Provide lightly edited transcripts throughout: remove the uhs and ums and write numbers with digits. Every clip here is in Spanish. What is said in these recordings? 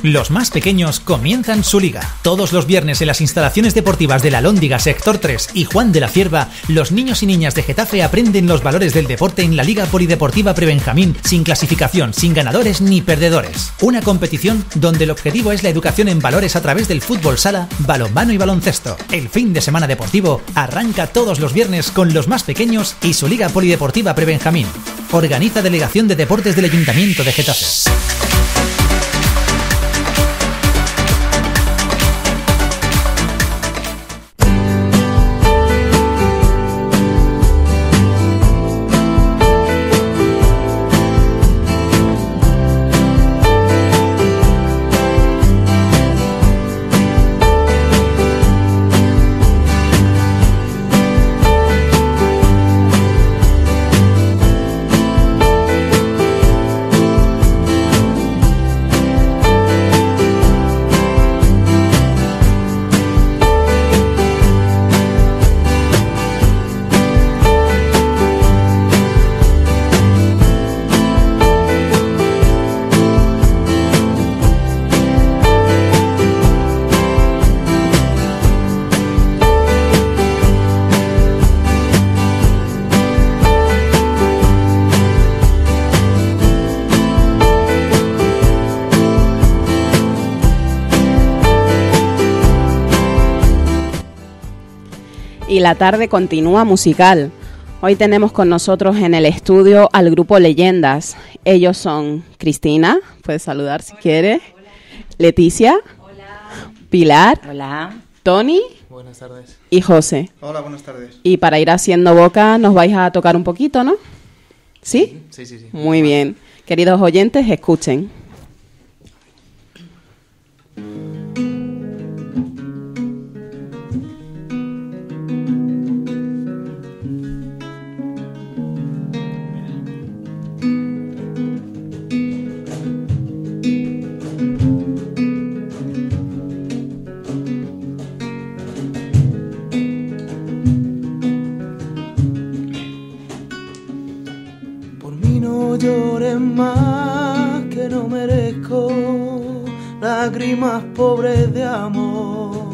Los más pequeños comienzan su liga. Todos los viernes en las instalaciones deportivas de la Alhóndiga Sector 3 y Juan de la Cierva, los niños y niñas de Getafe aprenden los valores del deporte en la Liga Polideportiva Prebenjamín, sin clasificación, sin ganadores ni perdedores. Una competición donde el objetivo es la educación en valores a través del fútbol sala, balonmano y baloncesto. El fin de semana deportivo arranca todos los viernes con los más pequeños y su Liga Polideportiva Prebenjamín. Organiza Delegación de Deportes del Ayuntamiento de Getafe. Y la tarde continúa musical. Hoy tenemos con nosotros en el estudio al grupo Leyendas. Ellos son Cristina, puedes saludar si quieres. Hola. Leticia. Hola. Pilar. Hola. Tony. Buenas tardes. Y José. Hola, buenas tardes. Y para ir haciendo boca nos vais a tocar un poquito, ¿no? ¿Sí? Sí. Muy bien. Queridos oyentes, escuchen. Llores más, que no merezco lágrimas pobres de amor.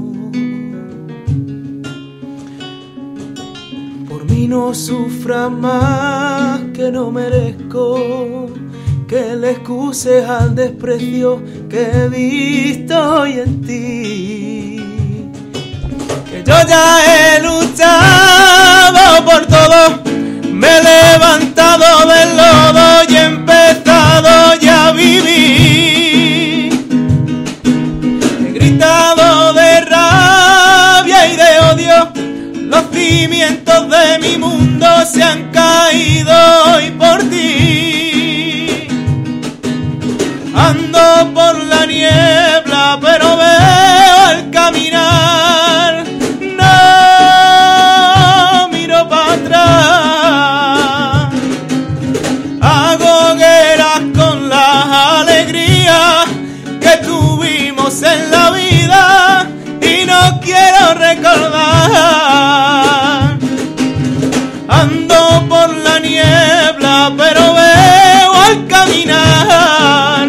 Por mí no sufras más, que no merezco que le excuses al desprecio que he visto hoy en ti. Que yo ya he luchado por todo, me he levantado del lodo y he empezado ya a vivir. He gritado de rabia y de odio, los cimientos de mi mundo se han caído hoy por ti. Ando por la niebla pero veo al caminar, no miro para atrás. En la vida y no quiero recordar. Ando por la niebla pero veo al caminar,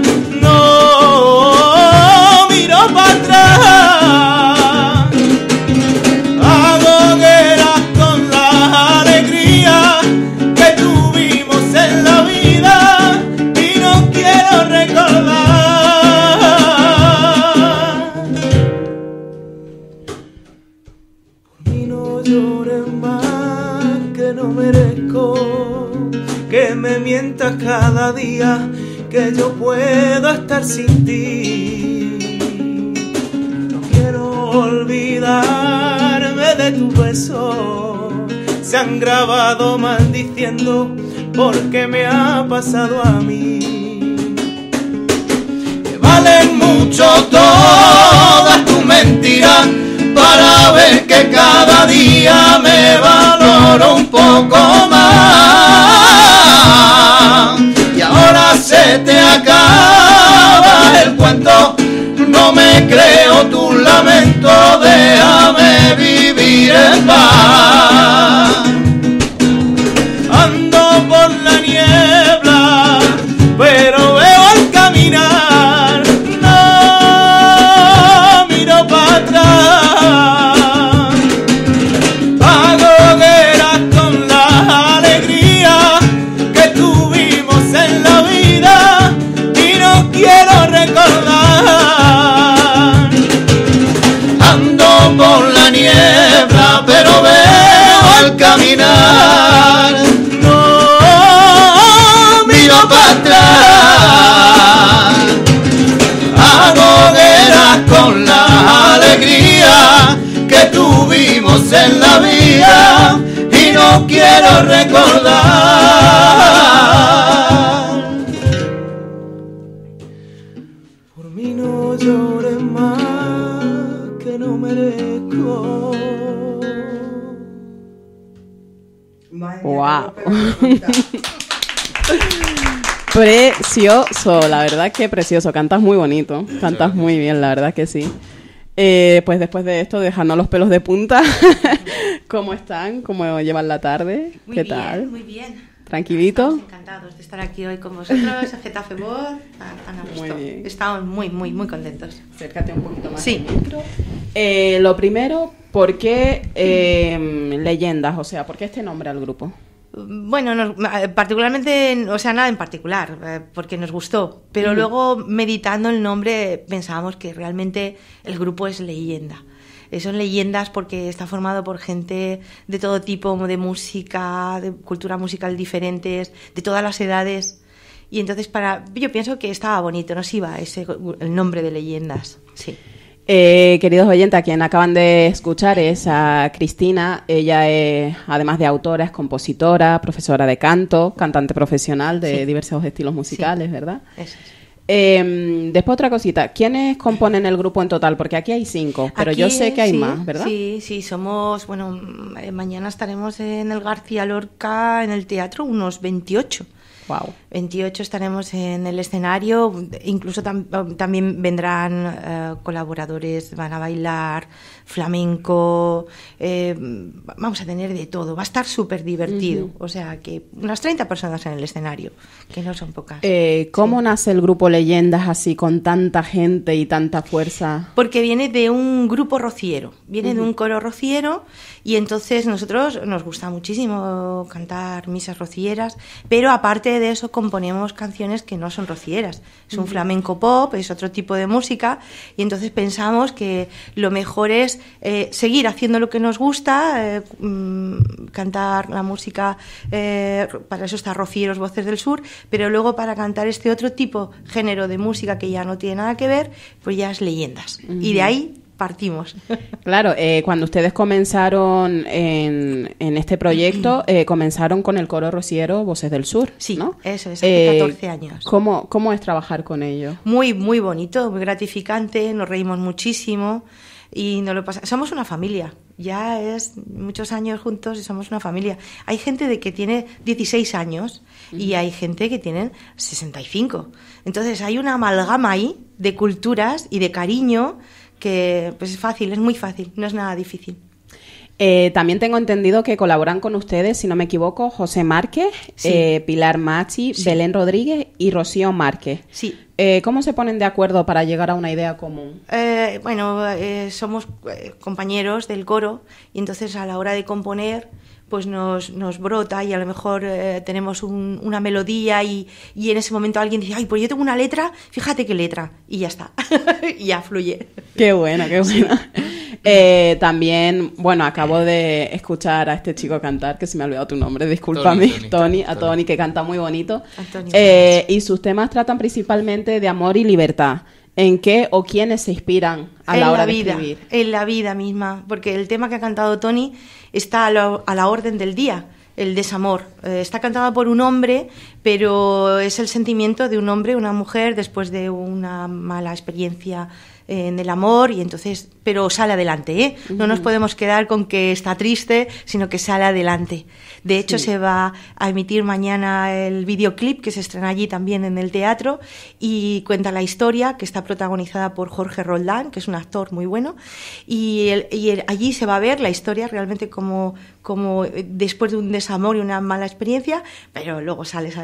no miro para atrás. Hago guerras con la alegría que tuvimos en la vida y no quiero recordar. Que me mientas cada día, que yo puedo estar sin ti. No quiero olvidarme de tu beso, se han grabado maldiciendo porque me ha pasado a mí. Que valen mucho todas tus mentiras para ver que cada día me valoro un poco más. Y ahora se te acaba el cuento, no me creo tu lamento, déjame vivir en paz. Ando por la niebla, pero veo al caminar, no quiero recordar. Ando por la niebla, pero veo al caminar. No miro para atrás. Hago hogueras con la alegría que tuvimos en la vida y no quiero recordar. Por mí no llores más, que no merezco. Wow. Precioso, la verdad que precioso. Cantas muy bonito, cantas muy bien, la verdad que sí. Pues después de esto, dejando los pelos de punta, ¿cómo están? ¿Cómo llevan la tarde? Muy ¿Qué bien, tal? muy bien. ¿Tranquilito? Estamos encantados de estar aquí hoy con vosotros, en Getafe Voz, tan a gusto. Muy bien. Estamos muy contentos. Acércate un poquito más. Sí. al micro. Lo primero, ¿por qué Leyendas? O sea, ¿por qué este nombre al grupo? Bueno, particularmente, o sea, nada en particular, porque nos gustó, pero luego meditando el nombre pensábamos que realmente el grupo es Leyenda. Son leyendas porque está formado por gente de todo tipo de música, de cultura musical diferentes, de todas las edades. Y entonces yo pienso que estaba bonito, nos iba el nombre de Leyendas. Sí. Queridos oyentes, a quien acaban de escuchar es a Cristina. Ella es, además de autora, es compositora, profesora de canto, cantante profesional de diversos estilos musicales, sí. ¿Verdad? Eso es. Después otra cosita, ¿quiénes componen el grupo en total? Porque aquí hay 5, pero yo sé que hay más, ¿verdad? Sí, somos, bueno, mañana estaremos en el García Lorca, en el teatro, unos 28. Wow. 28 estaremos en el escenario, incluso también vendrán colaboradores, van a bailar flamenco, vamos a tener de todo, va a estar súper divertido, o sea que unas 30 personas en el escenario, que no son pocas. ¿Cómo nace el grupo Leyendas así con tanta gente y tanta fuerza? Porque viene de un grupo rociero, viene de un coro rociero y entonces nosotros nos gusta muchísimo cantar misas rocieras, pero aparte de eso componemos canciones que no son rocieras, es un flamenco pop, es otro tipo de música y entonces pensamos que lo mejor es seguir haciendo lo que nos gusta, cantar la música, para eso está Rocieros Voces del Sur, pero luego para cantar este otro tipo, género de música que ya no tiene nada que ver, pues ya es Leyendas. Y de ahí partimos. Claro, cuando ustedes comenzaron en este proyecto, comenzaron con el coro rociero Voces del Sur, sí, ¿no? Eso es, hace 14 años. ¿Cómo es trabajar con ellos? Muy bonito, muy gratificante, nos reímos muchísimo y nos lo pasamos. Somos una familia, ya es muchos años juntos y somos una familia. Hay gente que tiene 16 años y hay gente que tienen 65. Entonces hay una amalgama ahí de culturas y de cariño que pues es fácil, es muy fácil, no es nada difícil. También tengo entendido que colaboran con ustedes, si no me equivoco, José Márquez, sí. Pilar Machi, sí. Belén Rodríguez y Rocío Márquez. Sí. ¿Cómo se ponen de acuerdo para llegar a una idea común? Somos compañeros del coro y entonces a la hora de componer pues nos brota y a lo mejor tenemos una melodía y en ese momento alguien dice, ay, pues yo tengo una letra, fíjate qué letra, y ya está, y ya fluye. Qué bueno, qué bueno. También, bueno, acabo de escuchar a este chico cantar, que se me ha olvidado tu nombre, discúlpame, Tony, que canta muy bonito. Y sus temas tratan principalmente de amor y libertad. ¿En qué o quiénes se inspiran a la hora de escribir? En la vida misma, porque el tema que ha cantado Tony está a la orden del día, el desamor. Está cantado por un hombre, pero es el sentimiento de un hombre, una mujer, después de una mala experiencia en el amor, y entonces, pero sale adelante, ¿eh? No nos podemos quedar con que está triste, sino que sale adelante. De hecho, se va a emitir mañana el videoclip que se estrena allí también en el teatro y cuenta la historia, que está protagonizada por Jorge Roldán, que es un actor muy bueno, y allí se va a ver la historia realmente como después de un desamor y una mala experiencia, pero luego sales adelante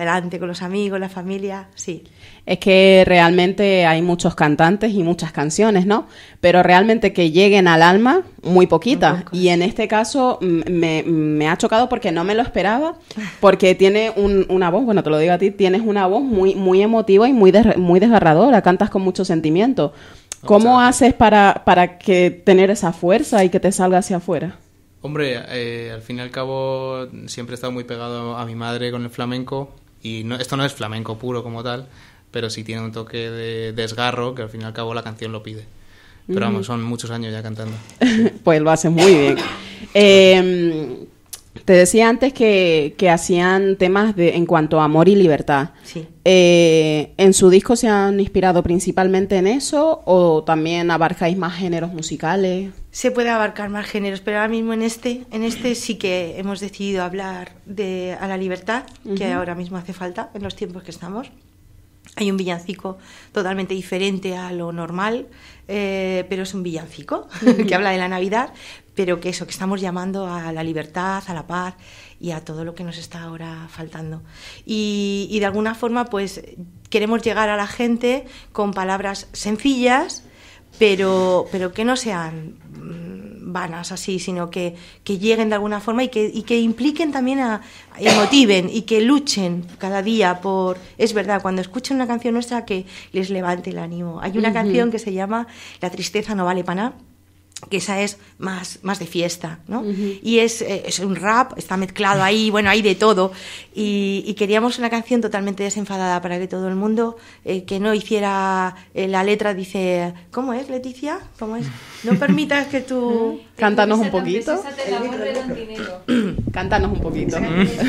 adelante con los amigos, la familia, sí. Es que realmente hay muchos cantantes y muchas canciones, ¿no? Pero realmente que lleguen al alma, muy poquitas. Y en este caso me ha chocado porque no me lo esperaba, porque tiene una voz, bueno, te lo digo a ti, tienes una voz muy, muy emotiva y muy desgarradora, cantas con mucho sentimiento. ¿Cómo haces para que tener esa fuerza y que te salga hacia afuera? Hombre, al fin y al cabo siempre he estado muy pegado a mi madre con el flamenco y esto no es flamenco puro como tal, pero sí tiene un toque de desgarro que al fin y al cabo la canción lo pide. Pero vamos, son muchos años ya cantando. Pues lo haces muy bien. Te decía antes que hacían temas en cuanto a amor y libertad. Sí. ¿En su disco se han inspirado principalmente en eso o también abarcáis más géneros musicales? Se puede abarcar más géneros, pero ahora mismo en este sí que hemos decidido hablar a la libertad, que ahora mismo hace falta en los tiempos que estamos. Hay un villancico totalmente diferente a lo normal, pero es un villancico que habla de la Navidad, pero que estamos llamando a la libertad, a la paz y a todo lo que nos está ahora faltando. Y de alguna forma, pues, queremos llegar a la gente con palabras sencillas, pero que no sean vanas así, sino que lleguen de alguna forma y que impliquen también y motiven y que luchen cada día por... Es verdad, cuando escuchen una canción nuestra que les levante el ánimo. Hay una canción que se llama La tristeza no vale para nada, que esa es más de fiesta, ¿no? Y es un rap, está mezclado ahí, bueno, hay de todo, y queríamos una canción totalmente desenfadada para que todo el mundo, que no hiciera, la letra dice, ¿cómo es, Leticia? ¿Cómo es? No permitas que tú... Cántanos un poquito. Cántanos un poquito.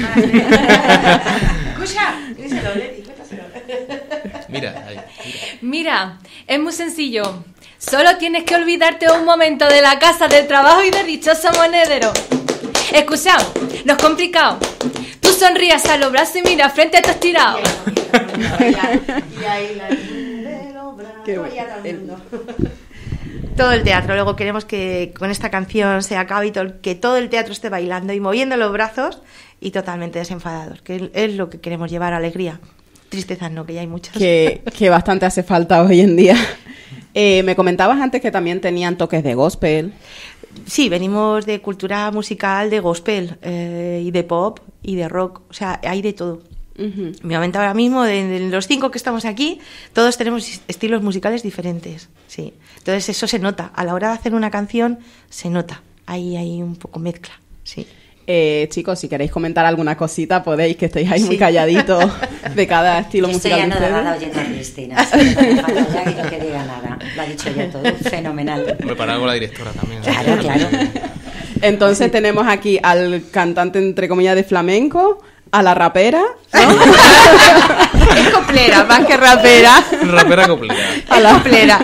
Escucha, díselo, Leti, cuéntaselo. Mira, es muy sencillo. Solo tienes que olvidarte un momento de la casa, del trabajo y del dichoso monedero. Escucha, no es complicado. Tú sonrías a los brazos y mira frente a estos tirados. Y ahí la de los brazos. Todo el teatro. Luego queremos que con esta canción se acabe que todo el teatro esté bailando y moviendo los brazos y totalmente desenfadados, que es lo que queremos llevar, alegría. Tristezas no, que ya hay muchas. Que bastante hace falta hoy en día. Me comentabas antes que también tenían toques de gospel. Sí, venimos de cultura musical, de gospel, y de pop y de rock. O sea, hay de todo. Obviamente ahora mismo, de los 5 que estamos aquí, todos tenemos estilos musicales diferentes. Sí. Entonces eso se nota. A la hora de hacer una canción, se nota. Ahí hay un poco mezcla. Sí. Chicos, si queréis comentar alguna cosita, podéis, que estéis ahí muy calladitos de cada estilo musical. Estoy ya nada oyendo a Cristina. Ya que no que diga nada. Lo ha dicho ya todo. Fenomenal. Me paraba con la directora también. Claro. Entonces tenemos aquí al cantante, entre comillas, de flamenco, a la rapera, ¿no? Es coplera, más que rapera. Rapera coplera. A la coplera.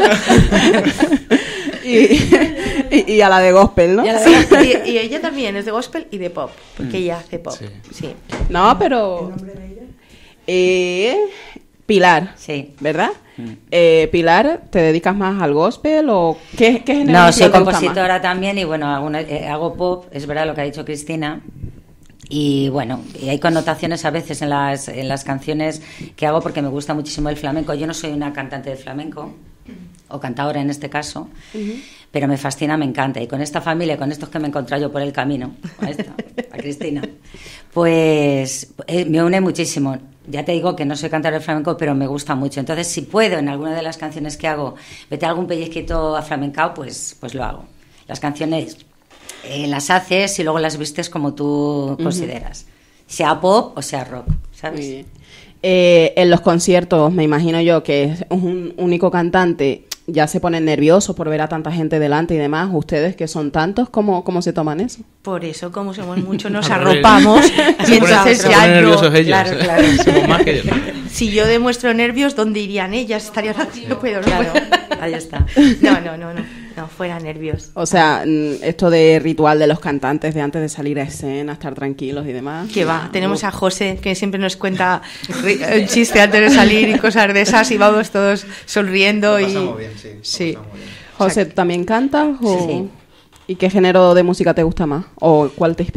Y a la de gospel, ¿no? Sí, y ella también es de gospel y de pop, porque ella hace pop. Sí. No, pero... ¿El nombre de ella? Pilar, sí. ¿Verdad? Pilar, ¿te dedicas más al gospel o qué género? No, soy compositora también y bueno, hago pop, es verdad lo que ha dicho Cristina. Y bueno, y hay connotaciones a veces en las canciones que hago porque me gusta muchísimo el flamenco. Yo no soy una cantante de flamenco, o cantadora en este caso, pero me fascina, me encanta. Y con esta familia, con estos que me he encontrado yo por el camino, a Cristina, pues me une muchísimo. Ya te digo que no soy cantadora de flamenco, pero me gusta mucho. Entonces, si puedo, en alguna de las canciones que hago, meter algún pellizquito aflamencado, pues lo hago. Las canciones las haces y luego las vistes como tú consideras. Sea pop o sea rock, ¿sabes? En los conciertos, me imagino yo que es un único cantante, ya se ponen nerviosos por ver a tanta gente delante y demás. Ustedes, que son tantos, ¿cómo se toman eso? Por eso, como somos muchos, nos arropamos. Y entonces ya nerviosos ellos. Claro. Somos más que ellos. Si yo demuestro nervios, ¿dónde irían ellas? Estarían así, no puedo. Ahí está. No, fuera nervios. O sea, esto de ritual de los cantantes de antes de salir a escena, estar tranquilos y demás. Que va, tenemos a José, que siempre nos cuenta un chiste antes de salir y cosas de esas, y vamos todos sonriendo. Lo pasamos bien, sí. José, ¿tú también cantas? Sí. ¿Y qué género de música te gusta más? ¿O cuál te inspira?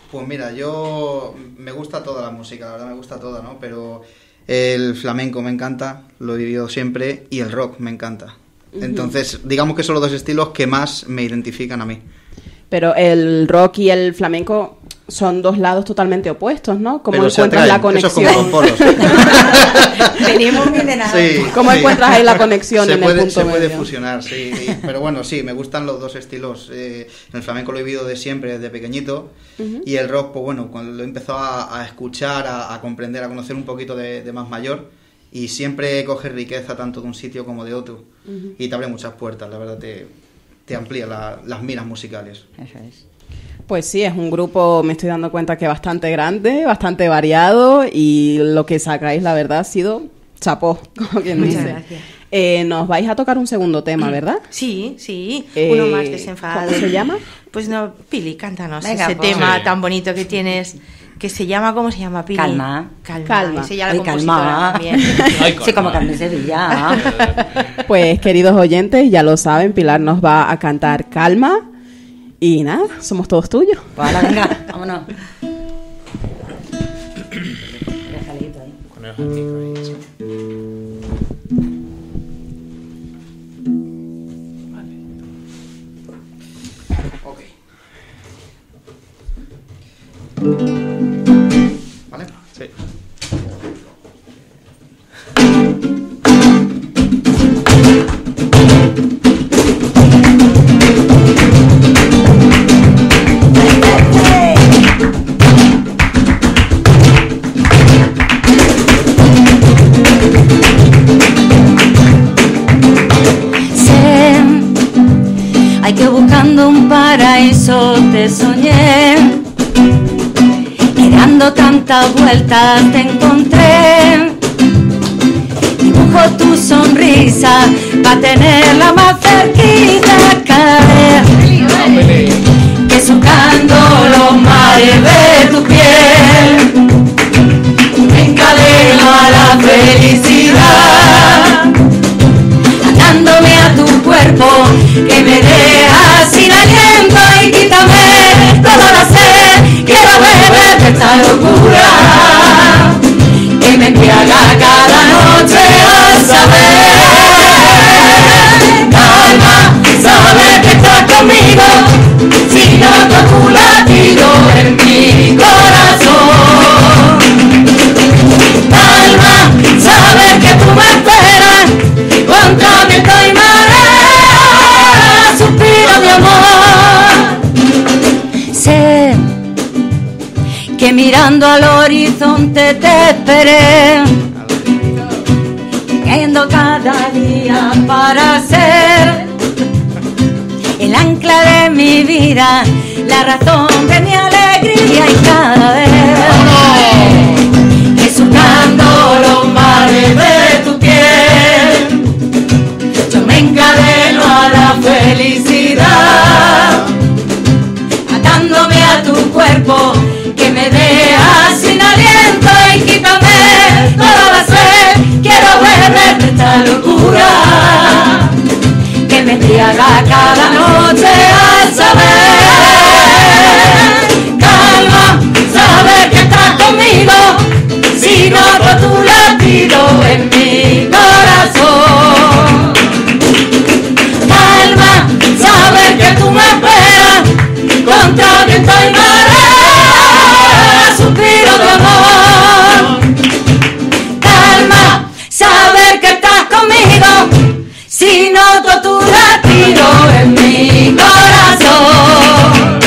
Pues mira, yo me gusta toda la música, la verdad me gusta toda, ¿no? Pero el flamenco me encanta, lo he vivido siempre, y el rock me encanta. Entonces, digamos que son los dos estilos que más me identifican a mí. Pero el rock y el flamenco son dos lados totalmente opuestos, ¿no? ¿Cómo Pero encuentras la conexión? Eso es como los polos. Venimos bien de nada. Sí, ¿Cómo encuentras ahí la conexión en el punto se puede medio? fusionar, sí. Pero bueno, sí, me gustan los dos estilos. El flamenco lo he vivido de siempre, desde pequeñito. Y el rock, pues bueno, cuando lo he empezado a escuchar, a comprender, a conocer un poquito de más mayor. Y siempre coges riqueza tanto de un sitio como de otro. Y te abre muchas puertas, la verdad, te amplía las miras musicales. Eso es. Pues sí, es un grupo, me estoy dando cuenta que bastante grande, bastante variado, y lo que sacáis, la verdad, ha sido chapó, como quien Muchas dice. gracias. Nos vais a tocar un segundo tema, ¿verdad? Sí, uno más desenfadado. ¿Cómo se llama? Pues no, Pili, cántanos Venga, ese pues. tema Sí. tan bonito que tienes, que se llama, ¿cómo se llama, Pili? Calma. Calma. Ese ya la Ay, compositora calma. también. Ay, Sí, como Carmen Sevilla. Pues, queridos oyentes, ya lo saben, Pilar nos va a cantar Calma, y nada, somos todos tuyos. Pues ahora, venga, vámonos. Déjale ahí. Con el jalito ahí, sí. Ok. ¿Vale? Sí. Sé, hay que buscando un paraíso te soñé, que dando tantas vueltas te encontré. Dibujo tu sonrisa pa' tenerla más cerquita, caer, que surcando los mares de tu piel me encadeno a la felicidad, atándome a tu cuerpo que me deja sin aliento y quítame toda la sed. Quiero beber de esta locura que me embriaga cada noche al saber. Calma, sabes que estás conmigo, si noto tu latido en mi corazón. Calma, sabes que tú me esperas contra viento y marea, suspiro de amor. Sé que mirando al horizonte te esperé, cayendo cada día para ser el ancla de mi vida, la razón de mi alegría, y cada vez que surcando los mares de tu piel yo me encadeno a la felicidad, atándome a tu cuerpo que me deja sin aliento y quítame toda la sed. Quiero beber de esta locura que me embriaga cada noche al saber. Calma, sabes que estás conmigo, si noto tu latido en mi corazón. Calma, sabes que tú me esperas contra viento y marea, suspiro de amor. Calma, saber que estás conmigo, si noto tu latido en mi corazón.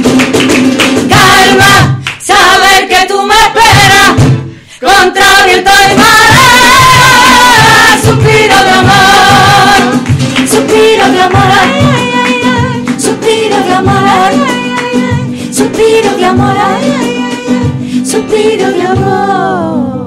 Calma, saber que tú me esperas contra viento y marea, suspiro de amor, suspiro de amor, ay, ay, ay, ay, suspiro de amor, ay, ay, ay, ay, suspiro de amor, ay, ay, ay, ay, suspiro de amor.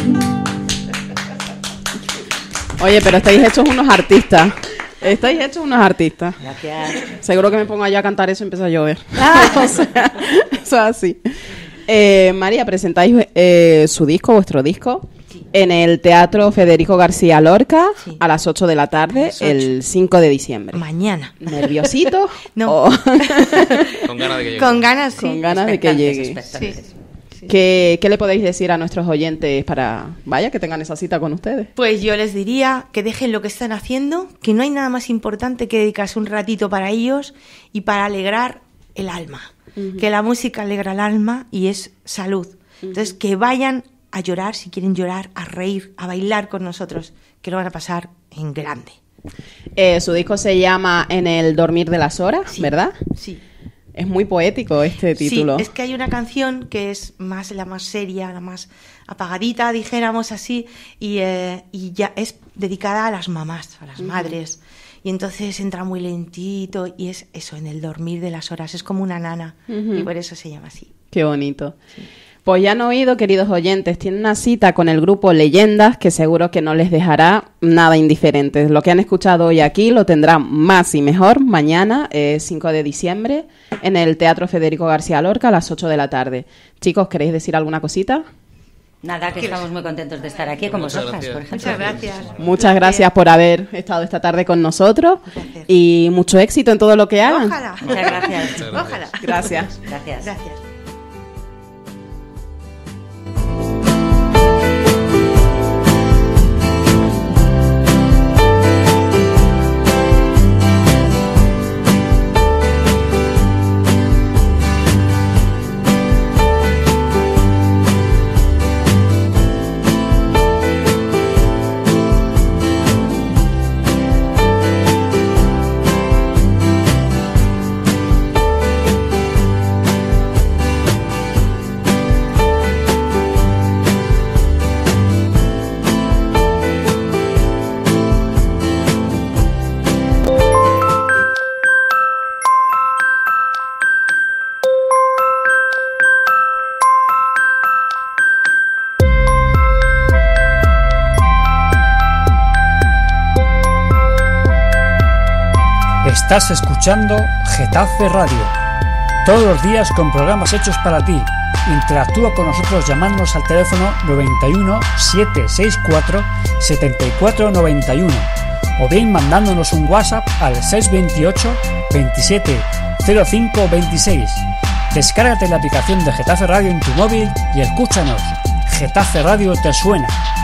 Oye, pero estáis hechos unos artistas. Estáis hechos unos artistas. Gracias. Seguro que me pongo yo a cantar eso y empieza a llover. O sea, eso es así. María, presentáis su disco, vuestro disco. Sí. En el Teatro Federico García Lorca, a las 8 de la tarde, el 5 de diciembre. Mañana. ¿Nerviosito? No. Con ganas de que llegue. Con ganas, sí. Con ganas de que llegue. Sí. ¿Qué le podéis decir a nuestros oyentes para, que tengan esa cita con ustedes? Pues yo les diría que dejen lo que están haciendo, que no hay nada más importante que dedicarse un ratito para ellos y para alegrar el alma. Que la música alegra el alma y es salud. Entonces, que vayan a llorar, si quieren llorar, a reír, a bailar con nosotros, que lo van a pasar en grande. Su disco se llama En el dormir de las horas, ¿verdad? Sí. Es muy poético este título. Sí, es que hay una canción que es la más seria, la más apagadita, dijéramos así, y ya es dedicada a las mamás, a las madres. Y entonces entra muy lentito y es eso, en el dormir de las horas. Es como una nana y por eso se llama así. Qué bonito. Sí. Pues ya han oído, queridos oyentes, tienen una cita con el grupo Leyendas que seguro que no les dejará nada indiferentes. Lo que han escuchado hoy aquí lo tendrán más y mejor mañana, 5 de diciembre, en el Teatro Federico García Lorca a las 8 de la tarde. Chicos, ¿queréis decir alguna cosita? Nada, que estamos muy contentos de estar aquí con vosotras, por ejemplo. Muchas gracias. Muchas gracias por haber estado esta tarde con nosotros y mucho éxito en todo lo que hagan. Ojalá. Muchas gracias. Ojalá. Gracias. Gracias. Gracias. Estás escuchando Getafe Radio. Todos los días con programas hechos para ti. Interactúa con nosotros llamándonos al teléfono 91 764 7491 o bien mandándonos un WhatsApp al 628 27 05 26. Descárgate la aplicación de Getafe Radio en tu móvil y escúchanos. Getafe Radio te suena.